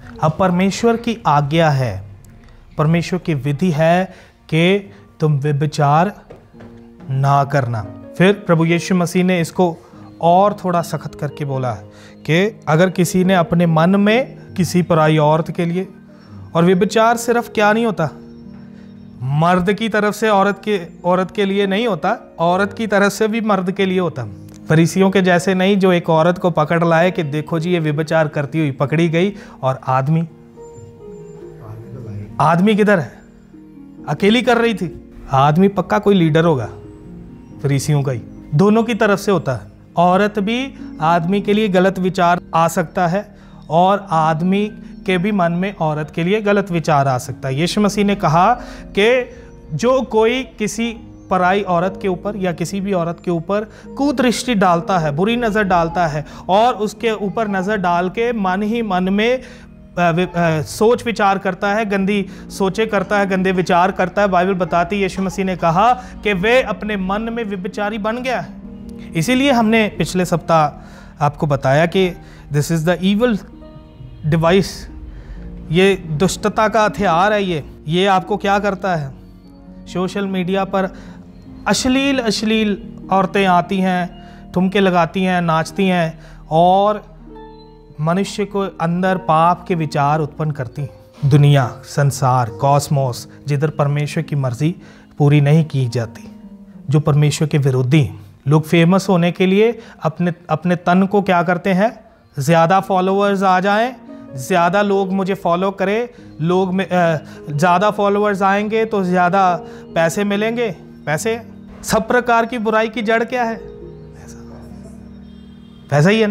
अब परमेश्वर की आज्ञा है, परमेश्वर की विधि है कि तुम व्यभिचार ना करना। फिर प्रभु यीशु मसीह ने इसको और थोड़ा सख्त करके बोला है कि अगर किसी ने अपने मन में किसी पराई औरत के लिए, और व्यभिचार सिर्फ क्या नहीं होता, मर्द की तरफ से औरत के लिए नहीं होता, औरत की तरफ से भी मर्द के लिए होता। फरीसियों के जैसे नहीं जो एक औरत को पकड़ लाए कि देखो जी ये व्यभिचार करती हुई पकड़ी गई, और आदमी किधर है, अकेली कर रही थी। आदमी पक्का कोई लीडर होगा फरीसियों का ही, दोनों की तरफ से होता है। औरत भी आदमी के लिए गलत विचार आ सकता है और आदमी के भी मन में औरत के लिए गलत विचार आ सकता है। यीशु मसीह ने कहा कि जो कोई किसी पराई औरत के ऊपर या किसी भी औरत के ऊपर कुदृष्टि डालता है, बुरी नज़र डालता है और उसके ऊपर नज़र डाल के मन ही मन में सोच विचार करता है, गंदी सोचे करता है, गंदे विचार करता है, बाइबल बताती है यीशु मसीह ने कहा कि वे अपने मन में व्यभिचारी बन गया है। इसीलिए हमने पिछले सप्ताह आपको बताया कि this is the evil device, ये दुष्टता का हथियार है। ये आपको क्या करता है, सोशल मीडिया पर अश्लील औरतें आती हैं, ठुमके लगाती हैं, नाचती हैं और मनुष्य को अंदर पाप के विचार उत्पन्न करती हैं। दुनिया, संसार, कॉस्मोस, जिधर परमेश्वर की मर्जी पूरी नहीं की जाती, जो परमेश्वर के विरोधी लोग फेमस होने के लिए अपने तन को क्या करते हैं, ज़्यादा फॉलोअर्स आ जाएं, ज़्यादा लोग मुझे फॉलो करें, लोग में ज़्यादा फॉलोअर्स आएंगे तो ज़्यादा पैसे मिलेंगे। पैसे, सब प्रकार की बुराई की जड़ क्या है, पैसा ही है ना।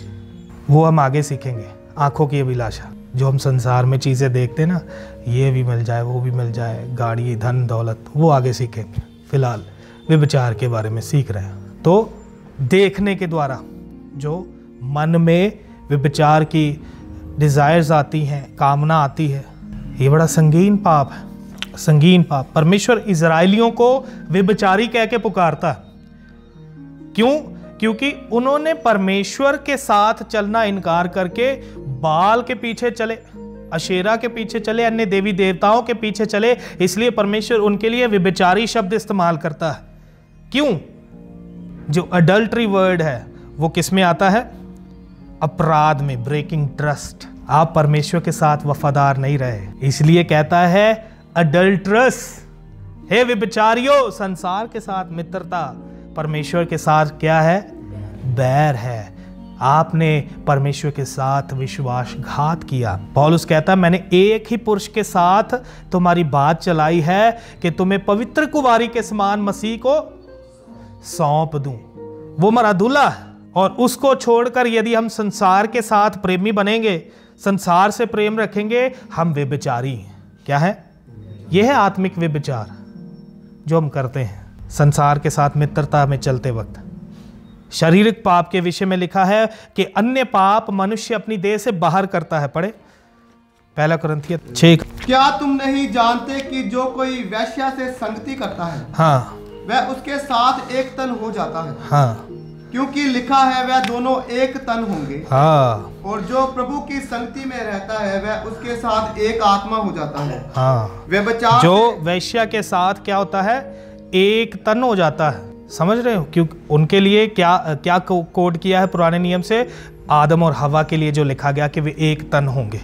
वो हम आगे सीखेंगे। आंखों की अभिलाषा, जो हम संसार में चीज़ें देखते ना, ये भी मिल जाए, वो भी मिल जाए, गाड़ी, धन, दौलत, वो आगे सीखेंगे। फिलहाल व्यभिचार के बारे में सीख रहे हैं। तो देखने के द्वारा जो मन में व्यभिचार की डिज़ायर्स आती हैं, कामना आती है, ये बड़ा संगीन पाप है, संगीन पाप। परमेश्वर इजराइलियों को व्यभिचारी कह के पुकारता है। क्यों? क्योंकि उन्होंने परमेश्वर के साथ चलना इनकार करके बाल के पीछे चले, अशेरा के पीछे चले, अन्य देवी देवताओं के पीछे चले। इसलिए परमेश्वर उनके लिए व्यभिचारी शब्द इस्तेमाल करता है। क्यों? जो अडल्ट्री वर्ड है वो किस में आता है? अपराध में, ब्रेकिंग ट्रस्ट। आप परमेश्वर के साथ वफादार नहीं रहे, इसलिए कहता है अडल्ट्रस, हे व्यभिचारियों। संसार के साथ मित्रता, परमेश्वर के साथ क्या है? बैर है। आपने परमेश्वर के साथ विश्वासघात किया। पौलुस कहता है मैंने एक ही पुरुष के साथ तुम्हारी बात चलाई है कि तुम्हें पवित्र कुंवारी के समान मसीह को सौंप दूं। वो हमारा दूल्हा है और उसको छोड़कर यदि हम संसार के साथ प्रेमी बनेंगे, संसार से प्रेम रखेंगे, हम व्यभिचारी हैं। क्या है? यह है आत्मिक व्यभिचार जो हम करते हैं संसार के साथ मित्रता में चलते वक्त। शारीरिक पाप के विषय में लिखा है कि अन्य पाप मनुष्य अपनी देह से बाहर करता है। पढ़े 1 कुरिन्थियों 6। क्या तुम नहीं जानते कि जो कोई वेश्या से संगति करता है, हाँ, वह उसके साथ एक तन हो जाता है। हाँ, क्योंकि लिखा है वह दोनों एक तन होंगे। हाँ, और जो प्रभु की संगति में रहता है वह उसके साथ एक आत्मा हो जाता है। हाँ, व्यभिचार जो वैश्या के साथ क्या होता है? एक तन हो जाता है। समझ रहे हो? क्योंकि उनके लिए क्या कोड किया है पुराने नियम से? आदम और हवा के लिए जो लिखा गया कि वे एक तन होंगे।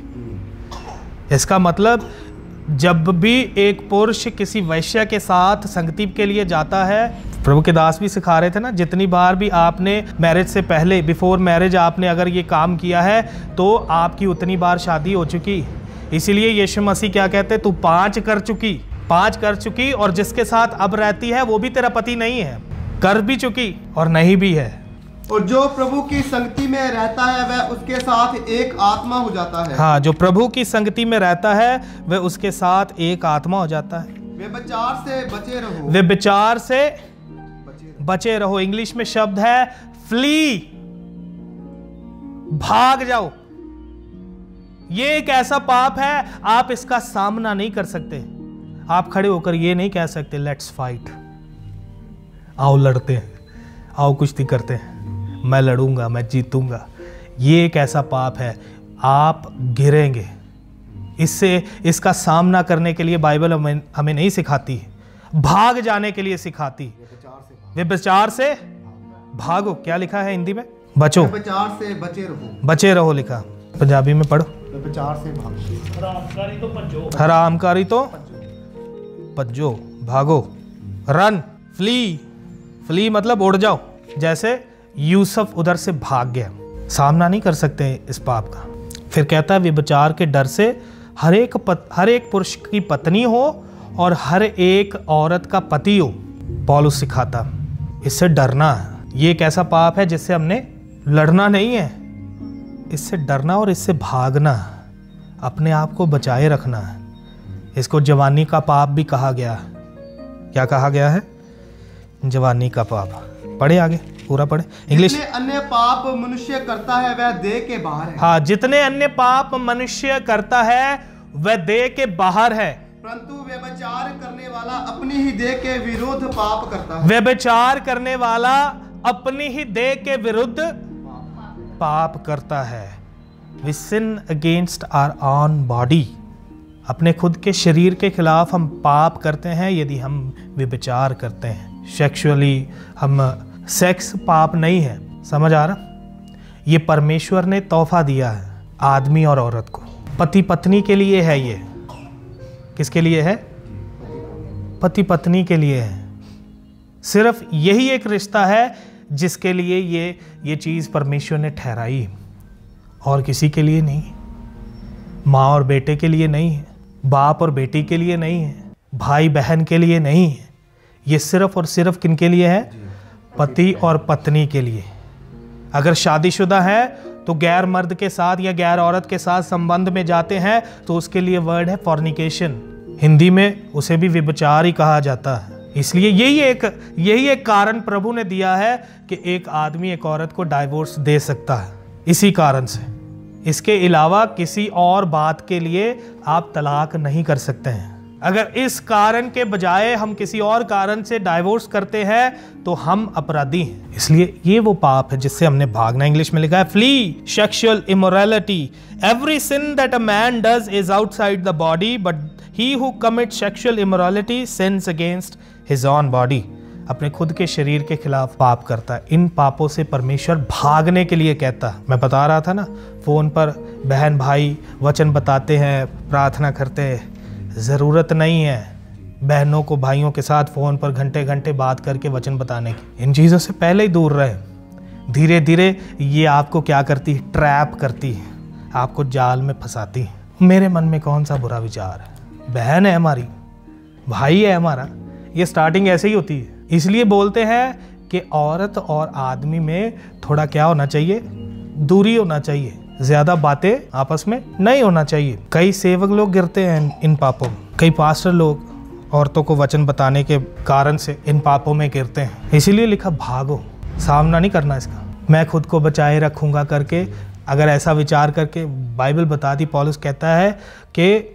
इसका मतलब जब भी एक पुरुष किसी वैश्या के साथ संगति के लिए जाता है, प्रभु के दास भी सिखा रहे थे ना, जितनी बार भी आपने मैरिज से पहले, बिफोर मैरिज आपने अगर ये काम किया है तो आपकी उतनी बार शादी हो चुकी। इसीलिए यीशु मसीह क्या कहते? तू 5 कर चुकी और जिसके साथ अब रहती है वो भी तेरा पति नहीं है, कर भी चुकी और नहीं भी है। और जो प्रभु की संगति में रहता है वह उसके साथ एक आत्मा हो जाता है। हाँ, जो प्रभु की संगति में रहता है वह उसके साथ एक आत्मा हो जाता है। व्यभिचार से बचे रहो। व्यभिचार से बचे रहो। इंग्लिश में शब्द है फ्ली, भाग जाओ। ये एक ऐसा पाप है, आप इसका सामना नहीं कर सकते। आप खड़े होकर ये नहीं कह सकते लेट्स फाइट, आओ लड़ते हैं, आओ कुश्ती करते हैं, मैं लड़ूंगा, मैं जीतूंगा। ये एक ऐसा पाप है, आप गिरेंगे, इसका सामना करने के लिए बाइबल हमें नहीं सिखाती है, भाग जाने के लिए सिखाती है। व्यभिचार से भागो, क्या लिखा है हिंदी में? बचो। व्यभिचार से बचे रहो, बचे रहो लिखा। पंजाबी में पढ़ो। व्यभिचार से भागो, हरामकारी तो भज्जो, भागो। रन, फ्ली मतलब उड़ जाओ। जैसे यूसुफ उधर से भाग गया, सामना नहीं कर सकते इस पाप का। फिर कहता है व्यभिचार के डर से हर एक पुरुष की पत्नी हो और हर एक औरत का पति हो। पौलुस सिखाता इससे डरना है। ये एक ऐसा पाप है जिससे हमने लड़ना नहीं है, इससे डरना और इससे भागना, अपने आप को बचाए रखना है। इसको जवानी का पाप भी कहा गया है। क्या कहा गया है? जवानी का पाप। पढ़े आगे, पूरा पढ़े इंग्लिश। जितने अन्य पाप मनुष्य करता है वह देह के बाहर है। हाँ, जितने अन्य पाप मनुष्य करता है वह देह के बाहर है, परंतु व्यभिचार करने वाला अपनी ही देह के विरुद्ध पाप करता है। व्यभिचार करने वाला अपनी ही देह के विरुद्ध पाप करता है। We sin against our own body। अपने खुद के शरीर के खिलाफ हम पाप करते हैं यदि हम व्यभिचार करते हैं। सेक्सुअली हम सेक्स पाप नहीं है, समझ आ रहा? ये परमेश्वर ने तोहफा दिया है आदमी और औरत को। पति पत्नी के लिए है। ये किसके लिए है? पति पत्नी के लिए है। सिर्फ यही एक रिश्ता है जिसके लिए ये चीज़ परमेश्वर ने ठहराई, और किसी के लिए नहीं। माँ और बेटे के लिए नहीं है, बाप और बेटी के लिए नहीं है, भाई बहन के लिए नहीं है। ये सिर्फ और सिर्फ किन के लिए है? पति और पत्नी के लिए। अगर शादीशुदा है तो गैर मर्द के साथ या गैर औरत के साथ संबंध में जाते हैं तो उसके लिए वर्ड है फॉर्निकेशन। हिंदी में उसे भी व्यभिचार ही कहा जाता है। इसलिए यही एक कारण प्रभु ने दिया है कि एक आदमी एक औरत को डाइवोर्स दे सकता है, इसी कारण से। इसके अलावा किसी और बात के लिए आप तलाक नहीं कर सकते हैं। अगर इस कारण के बजाय हम किसी और कारण से डाइवोर्स करते हैं तो हम अपराधी हैं। इसलिए ये वो पाप है जिससे हमने भागना। इंग्लिश में लिखा है flee sexual immorality. Every sin that a man does is outside the body, but he who commits sexual immorality sins against his own body. अपने खुद के शरीर के खिलाफ पाप करता है। इन पापों से परमेश्वर भागने के लिए कहता है। मैं बता रहा था ना, फोन पर बहन भाई वचन बताते हैं, प्रार्थना करते हैं। ज़रूरत नहीं है बहनों को भाइयों के साथ फ़ोन पर घंटे घंटे बात करके वचन बताने की। इन चीज़ों से पहले ही दूर रहे। धीरे धीरे ये आपको क्या करती है? ट्रैप करती है, आपको जाल में फंसाती है। मेरे मन में कौन सा बुरा विचार है? बहन है हमारी, भाई है हमारा। ये स्टार्टिंग ऐसे ही होती है। इसलिए बोलते हैं कि औरत और आदमी में थोड़ा क्या होना चाहिए? दूरी होना चाहिए। ज़्यादा बातें आपस में नहीं होना चाहिए। कई सेवक लोग गिरते हैं इन पापों में। कई पास्टर लोग औरतों को वचन बताने के कारण से इन पापों में गिरते हैं। इसीलिए लिखा भागो, सामना नहीं करना इसका। मैं खुद को बचाए रखूँगा करके अगर ऐसा विचार करके बाइबल बताती, पौलुस कहता है कि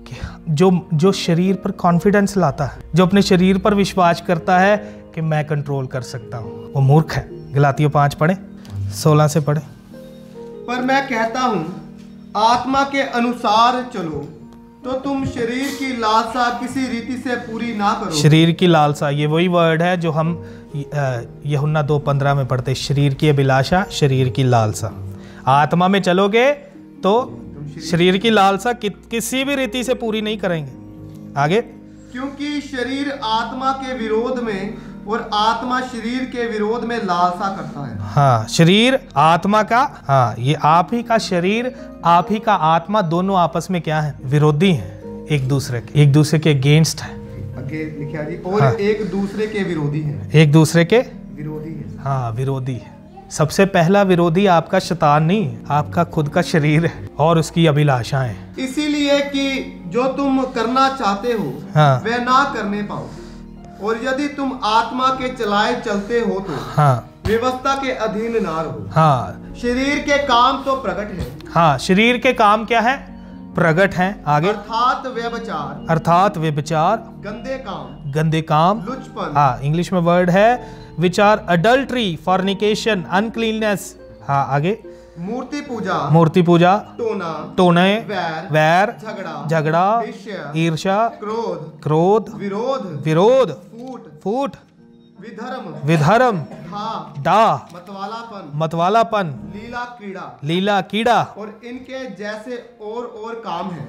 जो शरीर पर कॉन्फिडेंस लाता है, जो अपने शरीर पर विश्वास करता है कि मैं कंट्रोल कर सकता हूँ, वो मूर्ख है। गलातियों 5 पढ़े, 16 से पढ़े। पर मैं कहता हूँ आत्मा के अनुसार चलो, तो तुम शरीर की लालसा किसी रीति से पूरी ना करो। शरीर की लालसा, ये वही वर्ड है जो हम यूहन्ना 2:15 में पढ़ते। शरीर की अभिलाषा, शरीर की लालसा। आत्मा में चलोगे तो शरीर की लालसा किसी भी रीति से पूरी नहीं करेंगे। आगे, क्योंकि शरीर आत्मा के विरोध में और आत्मा शरीर के विरोध में लालसा करता है। हाँ, शरीर आत्मा का, हाँ, ये आप ही का शरीर, आप ही का आत्मा, दोनों आपस में क्या है? विरोधी हैं, एक दूसरे के अगेंस्ट है। आगे लिखा जी, और हाँ, एक दूसरे के विरोधी हैं। एक दूसरे के विरोधी है। हाँ, विरोधी है। सबसे पहला विरोधी आपका शैतान नहीं, आपका खुद का शरीर है और उसकी अभिलाषाएं। इसीलिए कि जो तुम करना चाहते हो हाँ, वह ना करने पाओ, और यदि तुम आत्मा के चलाए चलते हो तो हाँ, व्यवस्था के अधीन ना रहो। हाँ, शरीर के काम तो प्रकट है। हाँ, शरीर के काम क्या है? प्रकट हैं। आगे, अर्थात व्यभिचार, गंदे काम, लुचपन। हाँ, इंग्लिश में वर्ड है which are adultery, fornication, uncleanness. हाँ, आगे, मूर्ति पूजा, टोने, वैर, झगड़ा, ईर्ष्या, क्रोध, विरोध, फूट, विधर्म, डाह, मतवालापन, लीला कीड़ा और इनके जैसे और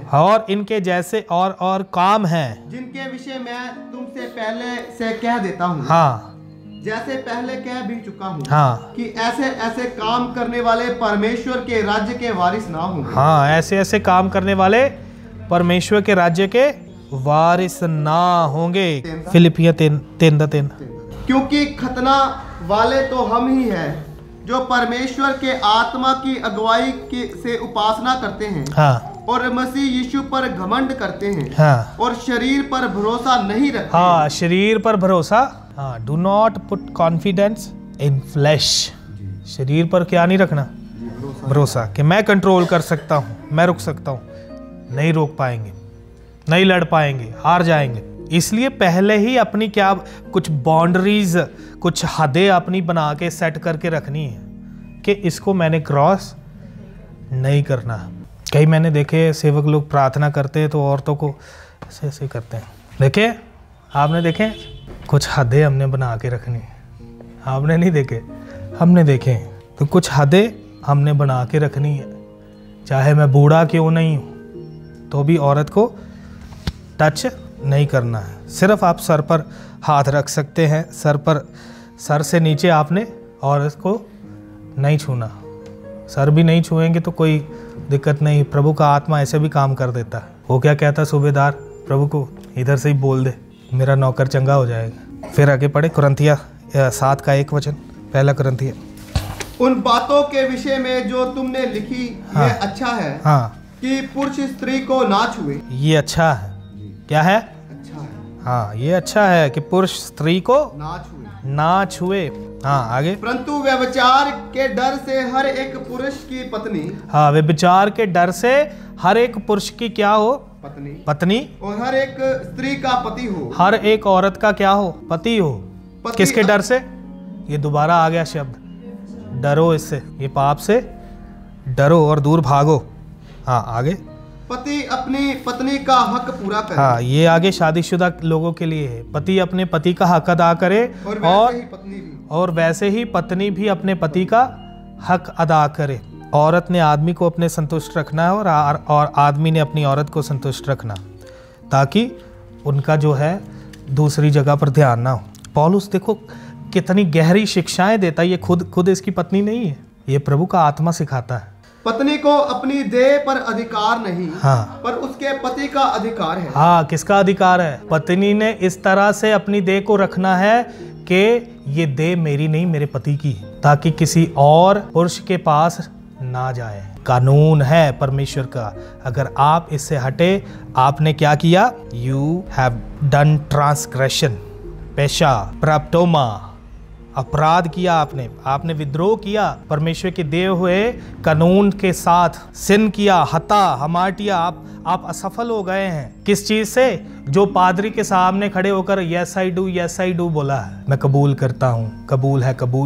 काम हैं जिनके विषय मैं तुमसे पहले से कह देता हूँ। हाँ, जैसे पहले कह भी चुका हूँ। हाँ, कि ऐसे ऐसे काम करने वाले परमेश्वर के राज्य के वारिस ना होंगे। हाँ, ऐसे ऐसे काम करने वाले परमेश्वर के राज्य के वारिस ना होंगे। फिलिपिया 3:3। क्योंकि खतना वाले तो हम ही हैं जो परमेश्वर के आत्मा की अगुवाई से उपासना करते हैं। हाँ, और मसीह यीशु पर घमंड करते हैं। हाँ, और शरीर पर भरोसा नहीं रखते। हाँ, शरीर पर भरोसा। हाँ, do not put confidence in flesh. शरीर पर क्या नहीं रखना? भरोसा कि मैं कंट्रोल कर सकता हूँ, मैं रुक सकता हूँ। नहीं रोक पाएंगे, नहीं लड़ पाएंगे, हार जाएंगे। इसलिए पहले ही अपनी क्या कुछ बाउंड्रीज, कुछ हदें अपनी बना के सेट करके रखनी है कि इसको मैंने क्रॉस नहीं करना। कई मैंने देखे सेवक लोग प्रार्थना करते हैं तो औरतों को ऐसे ऐसे करते हैं। देखे आपने देखे कुछ हदें हमने बना के रखनी है। आपने नहीं देखे, हमने देखे। तो कुछ हदें हमने बना के रखनी है। चाहे मैं बूढ़ा क्यों नहीं हूँ तो भी औरत को टच नहीं करना है। सिर्फ आप सर पर हाथ रख सकते हैं, सर से नीचे आपने औरत को नहीं छूना। सर भी नहीं छुएंगे तो कोई दिक्कत नहीं। प्रभु का आत्मा ऐसे भी काम कर देता है। वो क्या कहता सूबेदार प्रभु को, इधर से ही बोल दे, मेरा नौकर चंगा हो जाएगा। फिर आगे पढ़े कुरिन्थिया 7:1। पहला कुरिन्थिया। उन बातों के विषय में जो तुमने लिखी, हाँ, ये अच्छा है। हाँ, कि पुरुष स्त्री को ना छुए। ये अच्छा है। क्या है? अच्छा है। हाँ, ये अच्छा है कि पुरुष स्त्री को ना छुए। हाँ, आगे। परंतु व्यभिचार के डर से हर एक पुरुष की पत्नी। हाँ, व्यभिचार के डर से हर एक पुरुष की क्या हो? पत्नी। और हर एक स्त्री का पति हो। हर एक औरत का क्या हो? पति हो। किसके डर से? ये दोबारा आ गया शब्द, डरो इससे, ये पाप से डरो और दूर भागो। हाँ, आगे। पति अपनी पत्नी का हक पूरा करे। हाँ, ये आगे शादीशुदा लोगों के लिए है। पति अपने पति का हक अदा करे और वैसे ही पत्नी भी अपने पति का हक अदा करे। औरत ने आदमी को अपने संतुष्ट रखना है और आदमी ने अपनी औरत को संतुष्ट रखना, ताकि उनका जो है दूसरी जगह पर ध्यान ना हो। पौलुस देखो कितनी गहरी शिक्षाएं देता है। ये खुद इसकी पत्नी नहीं है, ये प्रभु का आत्मा सिखाता है। पत्नी को अपनी देह पर अधिकार नहीं, हाँ, पर उसके पति का अधिकार है। हाँ, किसका अधिकार है? पत्नी ने इस तरह से अपनी देह को रखना है कि ये देह मेरी नहीं, मेरे पति की, ताकि किसी और पुरुष के पास ना जाए। कानून है परमेश्वर का। अगर आप इससे हटे, आपने क्या किया? यू हैव डन ट्रांसग्रेशन, पेशा, प्राप्टोमा, अपराध किया। आपने विद्रोह किया परमेश्वर के दिए हुए कानून के साथ, सिन किया, हता हमाटिया। आप असफल हो गए हैं। किस चीज से? जो पादरी के सामने खड़े होकर यस आई डू बोला है, मैं कबूल करता हूँ, कबूल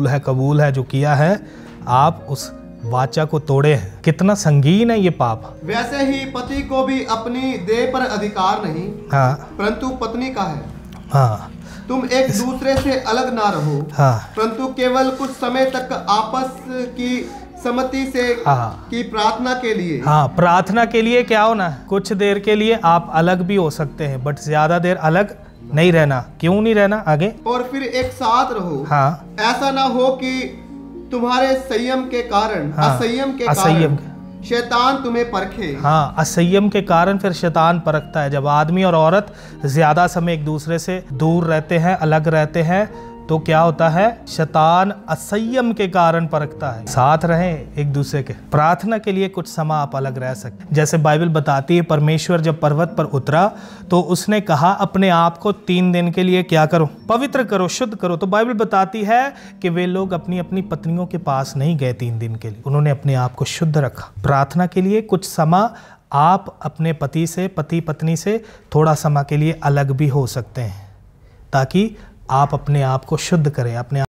है जो किया है, आप उस वाचा को तोड़े हैं। कितना संगीन है ये पाप। वैसे ही पति को भी अपनी देह पर अधिकार नहीं, हाँ, परंतु पत्नी का है। हाँ, तुम एक दूसरे से अलग ना रहो, हाँ, परंतु केवल कुछ समय तक आपस की सम्मति से, हाँ, की प्रार्थना के लिए। हाँ, प्रार्थना के लिए क्या होना है? कुछ देर के लिए आप अलग भी हो सकते हैं, बट ज्यादा देर अलग नहीं रहना। क्यों नहीं रहना? आगे। और फिर एक साथ रहो। हाँ, ऐसा ना हो कि तुम्हारे संयम के कारण, हाँ, असंयम के कारण शैतान तुम्हें परखे। हाँ, असंयम के कारण फिर शैतान परखता है। जब आदमी और औरत ज्यादा समय एक दूसरे से दूर रहते हैं, अलग रहते हैं, तो क्या होता है? शैतान असंयम के कारण परखता है। साथ रहें एक दूसरे के। प्रार्थना के लिए कुछ समय आप अलग रह सकते। जैसे बाइबल बताती है, परमेश्वर जब पर्वत पर उतरा तो उसने कहा अपने आप को 3 दिन के लिए क्या करो? पवित्र करो, शुद्ध करो। तो बाइबल बताती है कि वे लोग अपनी अपनी पत्नियों के पास नहीं गए 3 दिन के लिए, उन्होंने अपने आप को शुद्ध रखा। प्रार्थना के लिए कुछ समय आप अपने पति पत्नी से थोड़ा समय के लिए अलग भी हो सकते हैं, ताकि आप अपने आप को शुद्ध करें, अपने